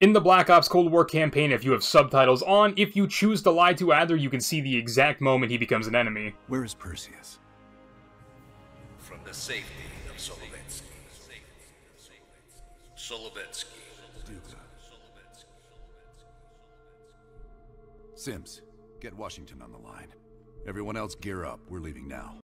In the Black Ops Cold War campaign, if you have subtitles on, if you choose to lie to Adler, you can see the exact moment he becomes an enemy. Where is Perseus? From the safety of Solovetsky. Solovetsky. Sims, get Washington on the line. Everyone else gear up. We're leaving now.